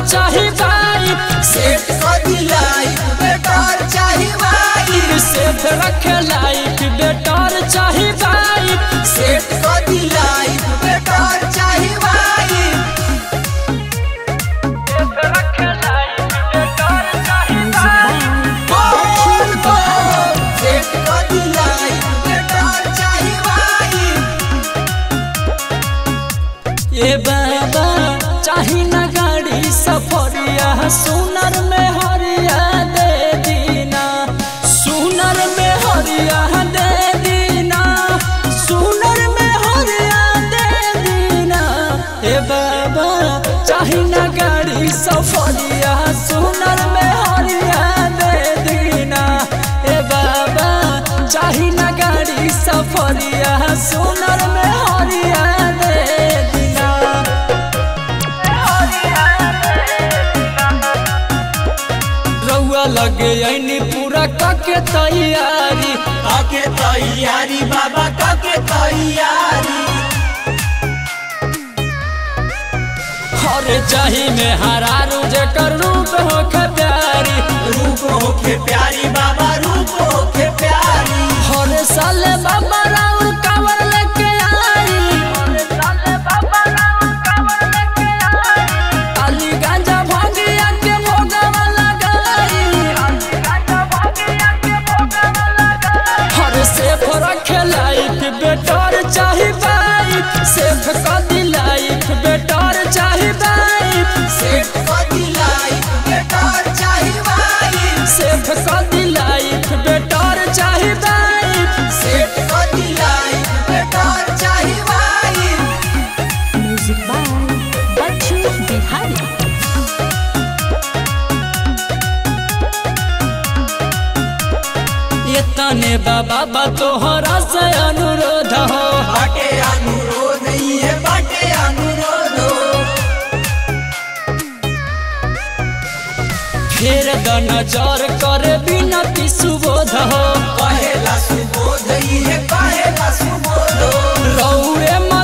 चाही bike set कर दी लाइफ बेटर चाही बाइक सेफ रखे लाइफ बेटर चाही बाइक सेट कर दी लाइफ बेटर चाही बाइक सेफ रखे लाइफ बेटर चाही सेट कर दी लाइफ बेटर चाही बाइक ये बाबा चाही ना गाड़ी सफरिया सुनर में हरिया दे दीना सुनर में हरिया दे दीना सुनर में हरिया दे दीना हे बाबा चाही ना गाड़ी सफरिया सुनर में हरिया दे दीना हे बाबा चाही ना गाड़ी सफरिया सुनर में हरिया दे दीना रउआ लगे आईनी पूरा काके तैयारी बाबा काके तैयारी हरे चाही में हरारू जेकर रूप होके प्यारी रूप होके प्यारी बाबा रूप होके प्यारी हर साल बाबा राउर कावर लेके आई काली गांजा भांगिया के भोगवा लगाई हर सेफ रखे लाइफ बेटर चाही बाइक सेफ कर दी लाइफ बेटर चाही बाइक सेट कर दी लाइफ बेटर चाही बाइक सेफ कर दी लाइफ बेटर चाही बाइक सेट कर दी लाइफ बेटर चाही bike Music by Bachu Bihari. ये तने बाबा तोहरा से अनुरोध हो बाटे अनुरोध ये बाटे अनुरोध फिर द नजर करे बिनती सुबोध हो कहेला सुबोध ये कहेला सुबोध रउए